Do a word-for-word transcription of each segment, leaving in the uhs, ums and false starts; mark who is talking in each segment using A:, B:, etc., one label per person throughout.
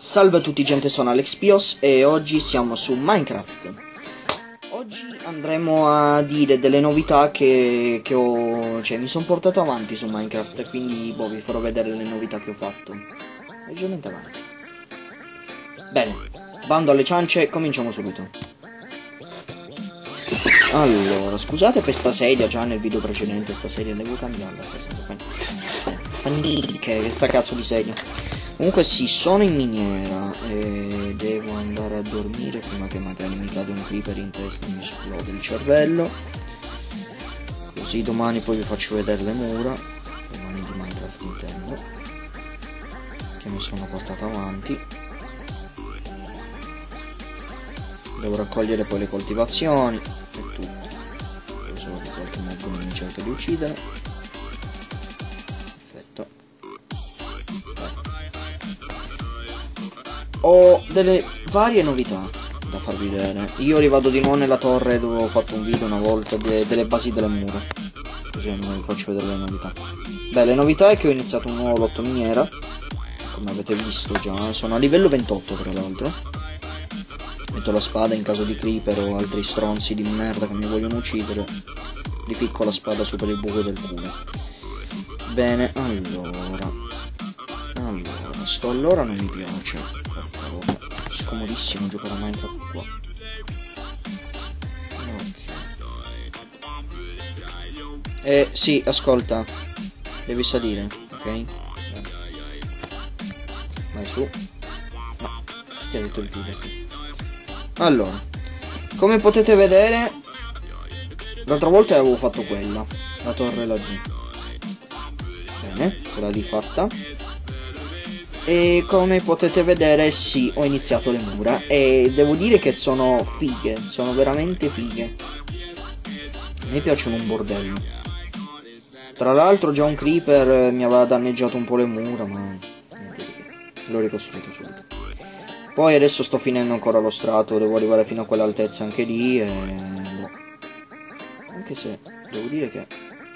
A: Salve a tutti gente, sono AlexPios e oggi siamo su Minecraft. Oggi andremo a dire delle novità che, che ho... cioè mi sono portato avanti su Minecraft, quindi boh, vi farò vedere le novità che ho fatto. Leggermente avanti. Bene, bando alle ciance, cominciamo subito. Allora, scusate per sta sedia, già nel video precedente sta sedia devo cambiarla, sta sempre che sta cazzo di sedia. Comunque sì, sono in miniera e devo andare a dormire prima che magari mi cade un creeper in testa e mi esplode il cervello. Così domani poi vi faccio vedere le mura, domani di Minecraft intendo, che mi sono portato avanti. Devo raccogliere poi le coltivazioni e tutto. Solo che qualche mob non mi cerca di uccidere. Perfetto. Ho delle varie novità da farvi vedere. Io rivado di nuovo nella torre dove ho fatto un video una volta de delle basi delle mura. Così non vi faccio vedere le novità. Beh, le novità è che ho iniziato un nuovo lotto miniera. Come avete visto già, sono a livello ventotto tra l'altro. Metto la spada in caso di creeper o altri stronzi di merda che mi vogliono uccidere. Rificco la spada su per il buco del culo. Bene, allora. Allora, sto allora non mi piace. Porca, scomodissimo giocare a Minecraft qua. Ok. Eh, sì, ascolta. Devi salire, ok? Bene. Vai su. No, chi ti ha detto il chiudere? Allora, come potete vedere, l'altra volta avevo fatto quella, la torre laggiù. Bene, quella lì fatta. E come potete vedere, sì, ho iniziato le mura e devo dire che sono fighe, sono veramente fighe. A me piacciono un bordello. Tra l'altro già un creeper mi aveva danneggiato un po' le mura, ma niente di che, l'ho ricostruito subito. Poi adesso sto finendo ancora lo strato, devo arrivare fino a quell'altezza anche lì e... boh. Anche se devo dire che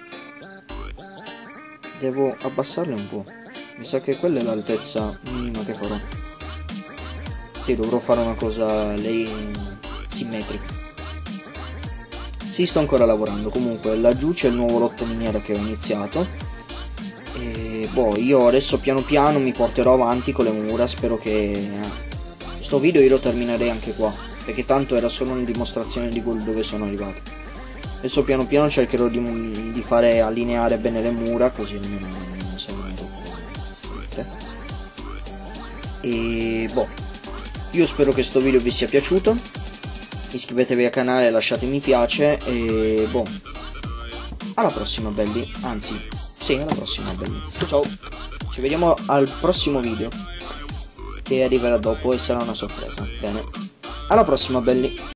A: devo abbassarle un po'. Mi sa che quella è l'altezza minima che farò. Sì, dovrò fare una cosa lei simmetrica. Sì, sto ancora lavorando. Comunque laggiù c'è il nuovo lotto miniera che ho iniziato. E boh, io adesso piano piano mi porterò avanti con le mura, spero che... Questo video io lo terminerei anche qua, perché tanto era solo una dimostrazione di dove sono arrivato. Adesso piano piano cercherò di, di fare allineare bene le mura, così almeno non servono troppo. E boh, io spero che questo video vi sia piaciuto. Iscrivetevi al canale, lasciate mi piace e boh, alla prossima belli, anzi, sì, alla prossima belli. Ciao, ci vediamo al prossimo video, che arriverà dopo e sarà una sorpresa. Bene, alla prossima belli.